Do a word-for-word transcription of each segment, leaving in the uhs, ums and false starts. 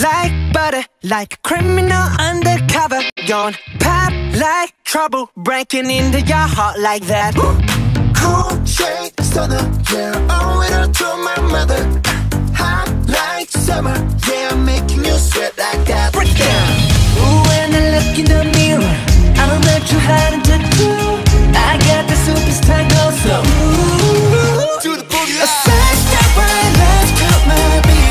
like butter, like a criminal undercover. Gone pop like trouble, breaking into your heart like that. Cool shade stunner, yeah, owe it all to my mother. Hot like summer, yeah, I'm making you sweat like that. Break it down. Ooh, when I look in the mirror, I'm not too hard to do. I got the superstar glow, so ooh, to the boogie. a side step right, let's cut my beat.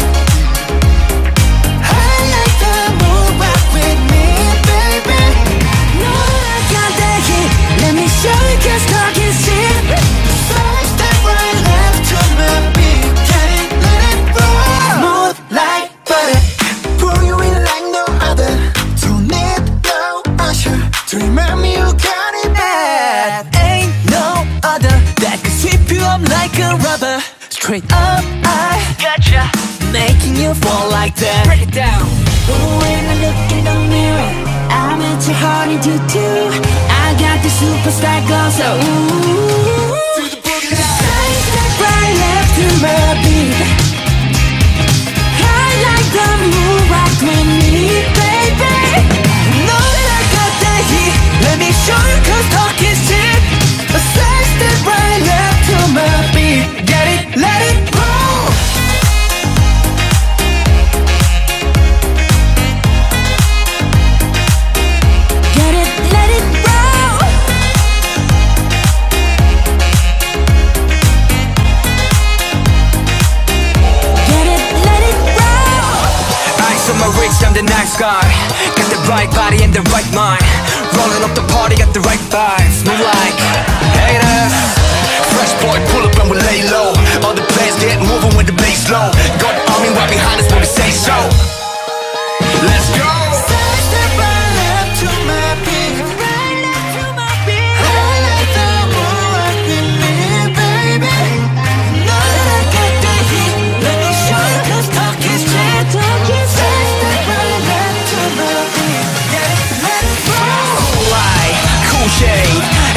I like the move, rock with me, baby. No, I got that heat, let me show you, cause talk is cheap. Side step right, left to my beat. Get it, let it roll. Smooth like butter, Pour you in like no other. Don't need no usher to remind me you got it bad. ain't no other that can sweep you up like a rubber. Straight up, I gotcha, making you fall like that. Break it down. Ooh, when I look in the mirror, I'm at your heart into two. I got the superstar glow, so ooh, To the boogie. side step right, left to my beat. I like the move, rock with me, baby. Know that I got that heat, let me show you, cause talk is cheap. A side step right, left to my beat. Get it, let it roll. Get it, let it roll. Get it, let it roll. Eyes on my wrist, I'm the nice guy. Got the right body and the right mind. Rolling up the party, got the right vibes. Move like haters. Fresh boy, pull up and we lay low. All the players get moving with the bass low. Got the army right behind us when we say so. Let's go. Side step right, left to my beat. Right left to my beat. I like the move, rock with me, baby. Know that I got that heat, let me show you, cause talk is cheap. Talk is Side cheap. step right, left to my beat. Get it, let it roll. Like cool shade,